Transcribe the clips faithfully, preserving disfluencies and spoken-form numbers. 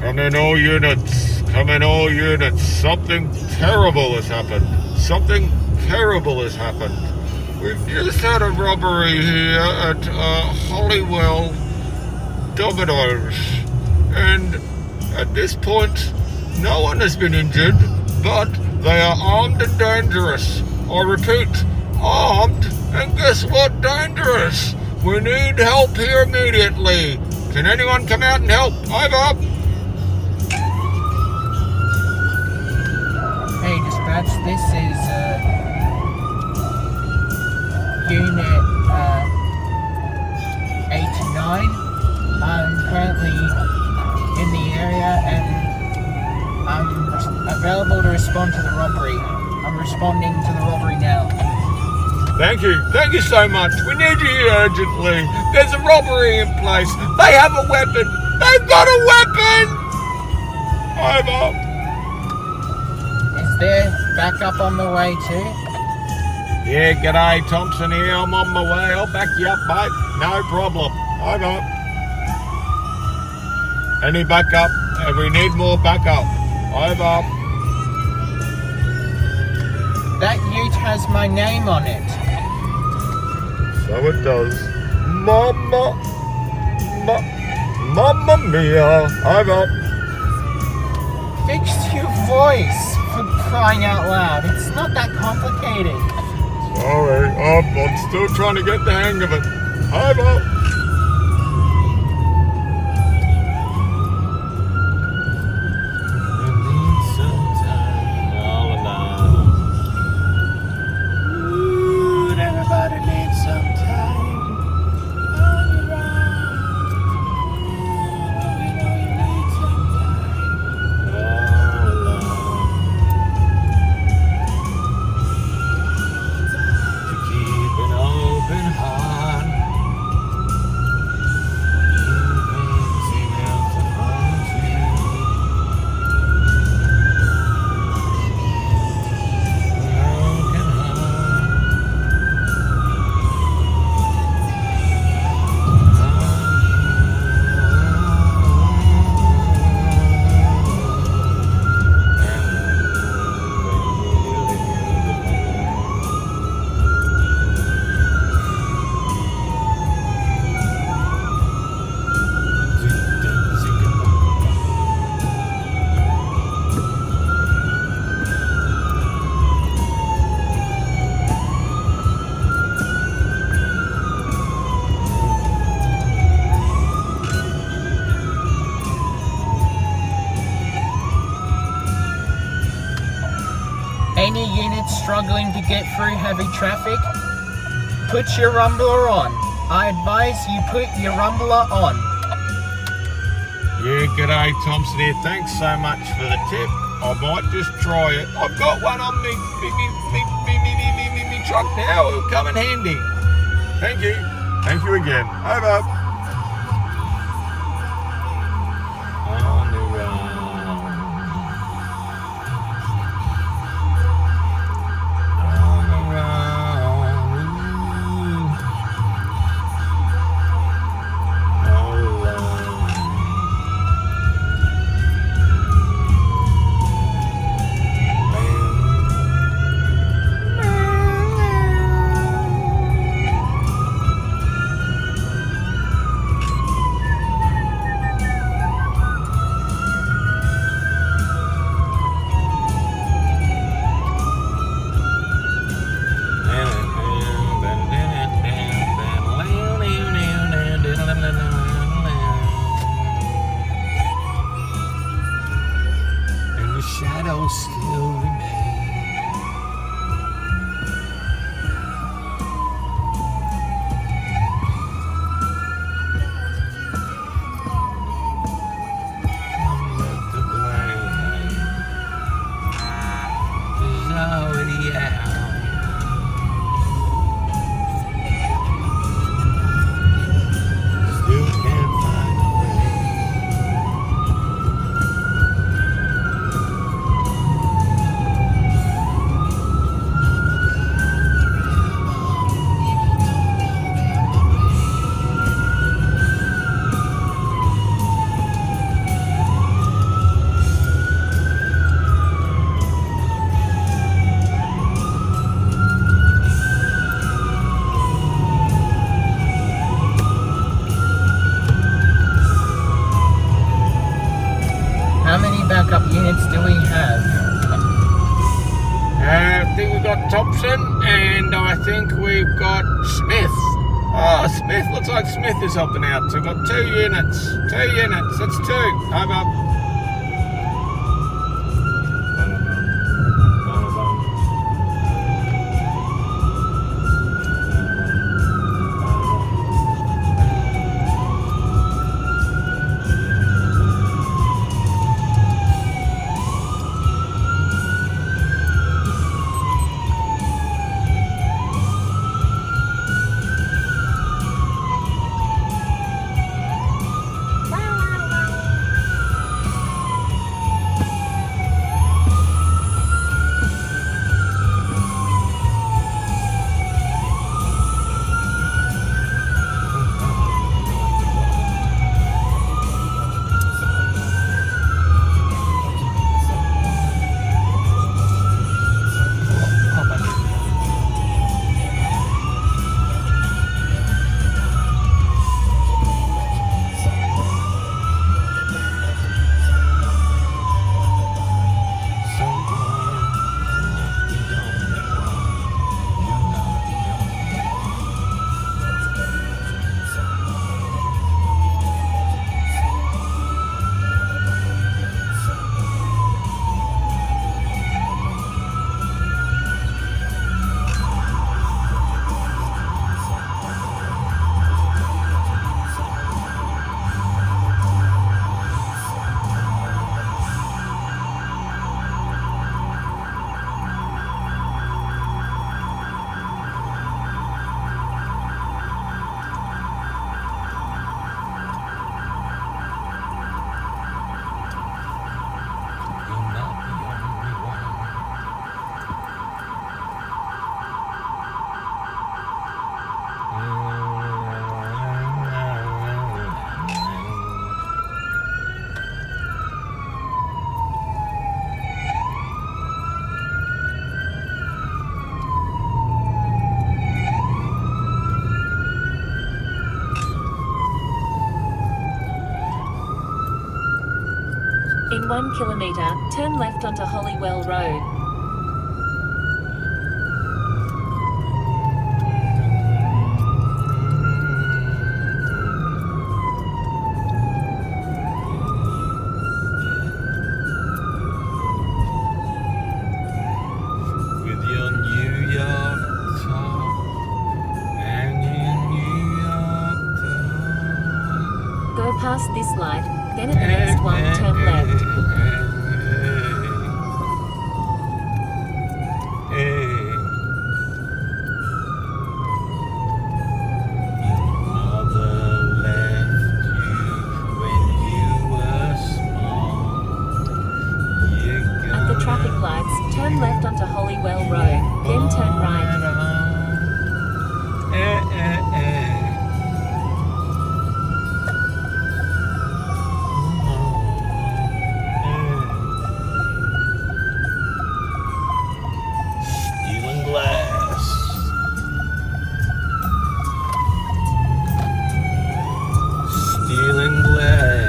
Come in all units. Come in all units. Something terrible has happened. Something terrible has happened. We've just had a robbery here at uh, Holywell Domino's. And at this point, no one has been injured, but they are armed and dangerous. I repeat, armed and guess what? Dangerous. We need help here immediately. Can anyone come out and help? Over. Hey, dispatch, this is uh, Unit uh, eighty-nine. I'm currently in the area and I'm available to respond to the robbery. I'm responding to the robbery now. Thank you. Thank you so much. We need you here urgently. There's a robbery in place. They have a weapon. They've got a weapon! Over. Is there backup on the way too? Yeah, g'day, Thompson here. I'm on my way. I'll back you up, mate. No problem. Over. Any backup? And we need more backup. Over. That ute has my name on it. So it does. Mama, ma, Mamma mia. Over. Fix your voice, for crying out loud. It's not that complicated. Sorry, I'm, I'm still trying to get the hang of it. Over. Any units struggling to get through heavy traffic, put your rumbler on. I advise you put your rumbler on. Yeah, g'day, Thompson here. Thanks so much for the tip. I might just try it. I've got one on me, me, me, me, me, me, me, me, me, me truck now. It'll come in handy. Thank you. Thank you again. Over. On the run. On the run. All alone. And the shadows still remain. I'm left to blame. It's already out. Still can't find a way. units do we have? Uh, I think we've got Thompson, and I think we've got Smith. Oh, Smith, looks like Smith is helping out. So we've got two units. Two units, that's two. Over. In one kilometre, turn left onto Hollywell Road. With your New York top and your New York top. Go past this light, then at the next one, turn left. At the traffic lights, turn left onto Hollywell Road, then turn right. Stealing glass. Stealing glass.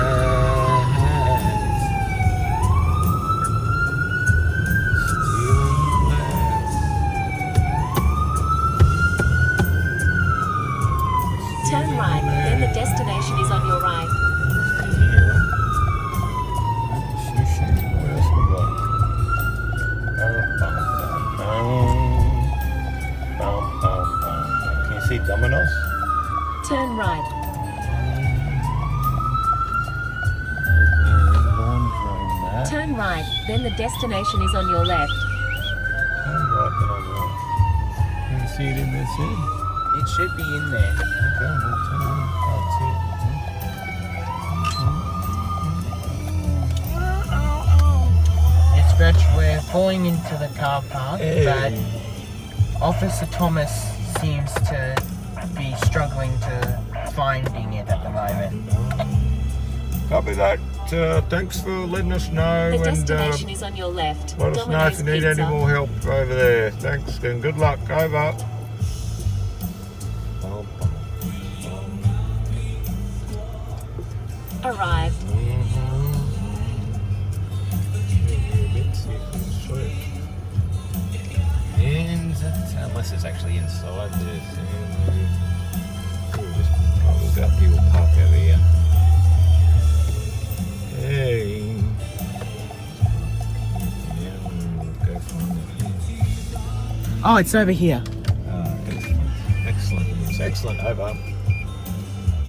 Turn right, then the destination is on your right. Sushi. What else we got? Can you see Domino's? Turn right. Turn right, then the destination is on your left. Turn right, then on the left. Can you see it in there, Sid? It should be in there. Okay, we'll turn on. That's it. It's Rich, we're pulling into the car park, Hey. but Officer Thomas seems to be struggling to finding it at the moment. Copy that. Uh, thanks for letting us know. The and destination uh, is on your left. let us know if you need any Pizza. more help over there. Thanks and good luck. Over. Arrived. Mm-hmm. unless it's actually inside this. We'll just oh, we'll go up here, we'll park over here. Hey. Yeah, we'll go find it. Oh, it's over here. Uh, excellent. Excellent. It's excellent. Over.